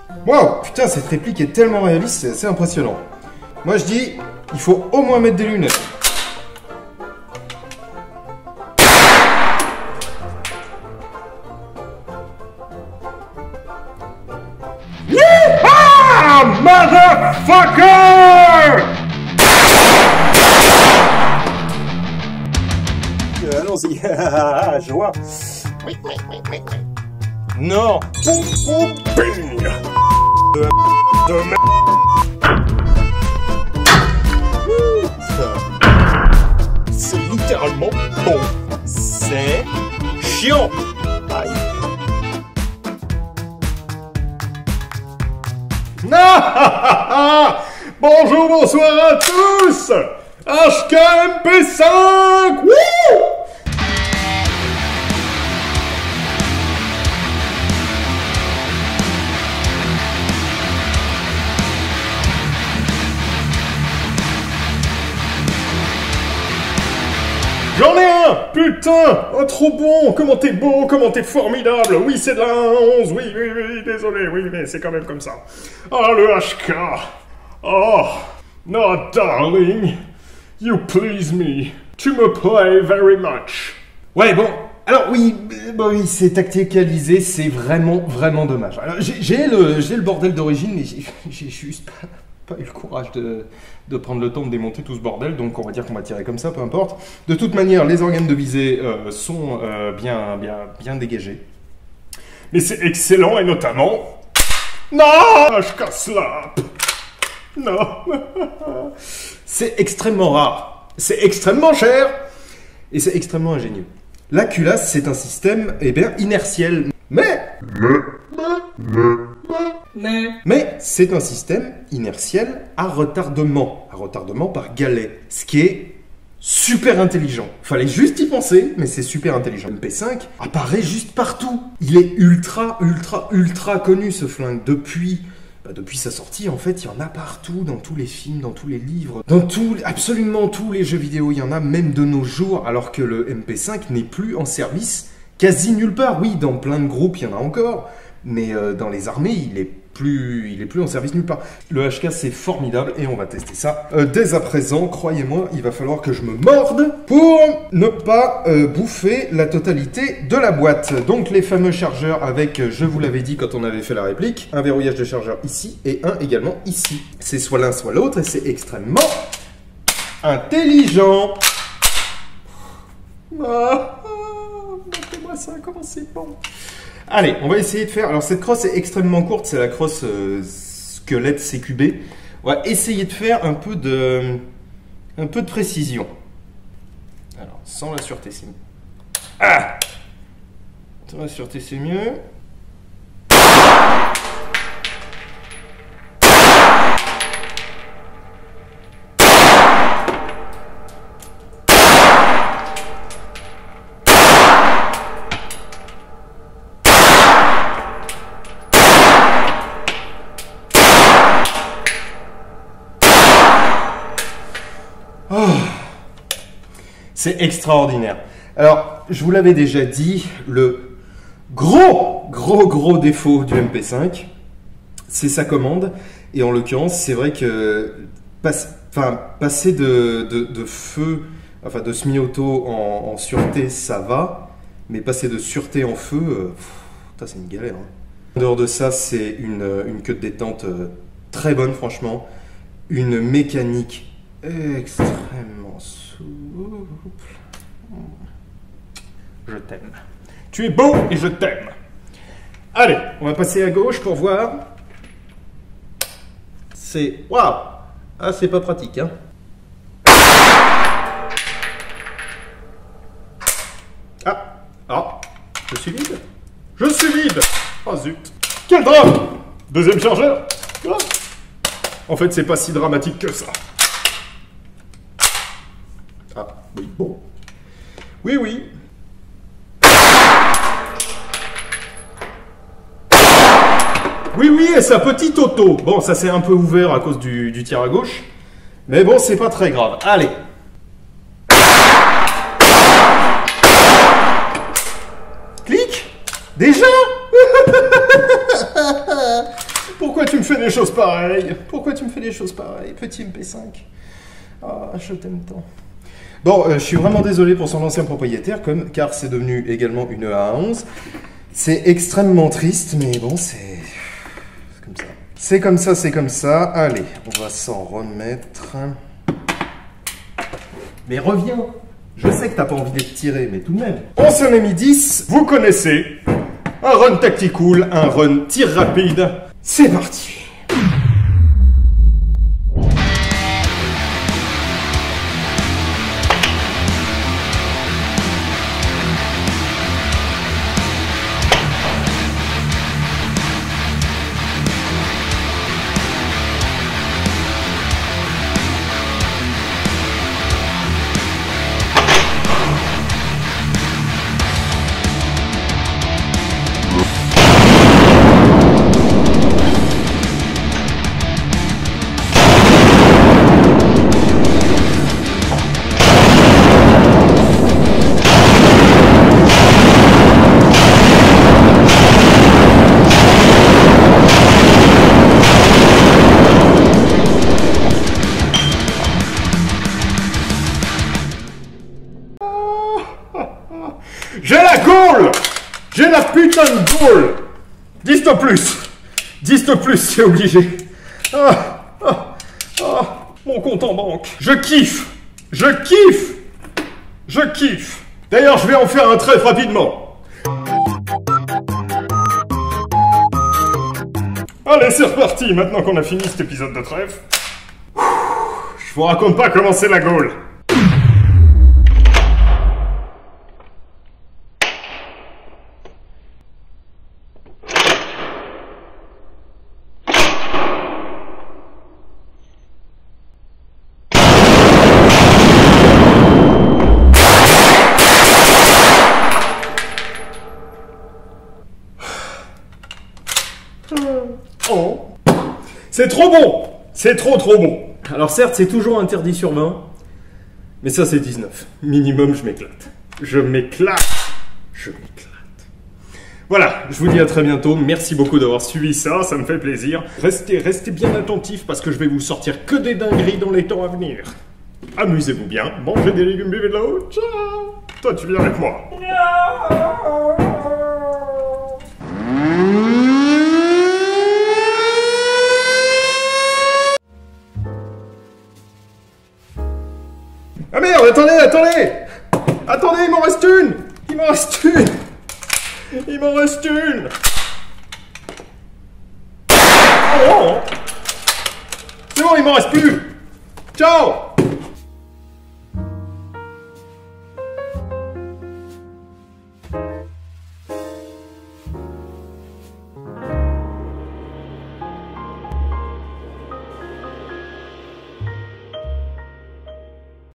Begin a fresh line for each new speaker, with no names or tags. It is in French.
Wow, putain, cette réplique est tellement réaliste, c'est assez impressionnant. Moi, je dis, il faut au moins mettre des lunettes. Ah, motherfucker! Allons-y, je vois. Oui. Non. Poum, poum, ping. De c'est littéralement bon. C'est chiant. Aïe. Bonjour, bonsoir à tous. HKMP5. Wouh! J'en ai un! Putain! Oh, trop bon! Comment t'es beau! Comment t'es formidable! Oui, c'est de la 11! Oui, désolé, oui, mais c'est quand même comme ça. Ah, le HK! Oh! No, darling! You please me! Tu me play very much! Ouais, bon, alors oui, c'est tacticalisé, c'est vraiment dommage. Alors, j'ai le bordel d'origine, mais j'ai juste pas eu le courage de prendre le temps de démonter tout ce bordel, donc on va dire qu'on va tirer comme ça, peu importe. De toute manière, les organes de visée sont bien dégagés. Mais c'est excellent, et notamment... Non! HK slap! Non! C'est extrêmement rare, c'est extrêmement cher, et c'est extrêmement ingénieux. La culasse, c'est un système, inertiel. Mais c'est un système inertiel à retardement par galet, ce qui est super intelligent. Fallait juste y penser, mais c'est super intelligent. Le MP5 apparaît juste partout. Il est ultra connu, ce flingue. Depuis sa sortie, en fait, il y en a partout, dans tous les films, dans tous les livres, absolument tous les jeux vidéo. Il y en a même de nos jours, alors que le MP5 n'est plus en service quasi nulle part. Oui, dans plein de groupes, il y en a encore, mais dans les armées, il est plus en service nulle part. Le HK, c'est formidable, et on va tester ça dès à présent. Croyez-moi, il va falloir que je me morde pour ne pas bouffer la totalité de la boîte. Donc les fameux chargeurs avec, je vous l'avais dit quand on avait fait la réplique, un verrouillage de chargeur ici et un également ici. C'est soit l'un soit l'autre, et c'est extrêmement intelligent. Montez-moi ça, comment c'est bon. Allez, on va essayer de faire... Alors cette crosse est extrêmement courte, c'est la crosse squelette CQB. On va essayer de faire un peu de précision. Alors, sans la sûreté, c'est mieux. Ah! Sans la sûreté, c'est mieux. Oh, c'est extraordinaire. Alors, je vous l'avais déjà dit, le gros défaut du MP5, c'est sa commande. Et en l'occurrence, c'est vrai que passer de feu, enfin de semi-auto en sûreté, ça va. Mais passer de sûreté en feu, c'est une galère. Hein. En dehors de ça, c'est une queue de détente très bonne, franchement. Une mécanique extrêmement souple. Je t'aime. Tu es beau et je t'aime. Allez, on va passer à gauche pour voir. C'est... Waouh! Ah, c'est pas pratique, hein. Ah, je suis vide. Je suis vide. Oh zut. Quel drame! Deuxième chargeur. Ah. En fait, c'est pas si dramatique que ça. Ah, oui, bon. Oui. Oui, et sa petite auto. Bon, ça s'est un peu ouvert à cause du tir à gauche. Mais bon, c'est pas très grave. Allez. Clic. Déjà. Pourquoi tu me fais des choses pareilles? Pourquoi tu me fais des choses pareilles, petit MP5? Ah, je t'aime tant. Bon, je suis vraiment désolé pour son ancien propriétaire, car c'est devenu également une A11. C'est extrêmement triste, mais bon, c'est comme ça. C'est comme ça, c'est comme ça. Allez, on va s'en remettre. Mais reviens. Je sais que t'as pas envie d'être tiré, mais tout de même. On se met mis 10, vous connaissez. Un run tactical, un run tir rapide. C'est parti. J'ai la gaule! J'ai la putain de gaule! 10 de plus! 10 de plus, c'est obligé. Mon compte en banque. Je kiffe! Je kiffe! Je kiffe! D'ailleurs, je vais en faire un trèfle rapidement. Allez, c'est reparti, maintenant qu'on a fini cet épisode de trèfle. Je vous raconte pas comment c'est la gaule. Oh. C'est trop bon! C'est trop bon! Alors certes, c'est toujours interdit sur 20, mais ça c'est 19. Minimum, je m'éclate. Je m'éclate! Je m'éclate. Voilà, je vous dis à très bientôt. Merci beaucoup d'avoir suivi ça, ça me fait plaisir. Restez bien attentifs parce que je vais vous sortir que des dingueries dans les temps à venir. Amusez-vous bien, mangez des légumes, buvez de l'eau. Ciao! Toi, tu viens avec moi. Ah merde, attendez! Attendez, il m'en reste une! Il m'en reste une! Oh! C'est bon, il m'en reste plus! Ciao!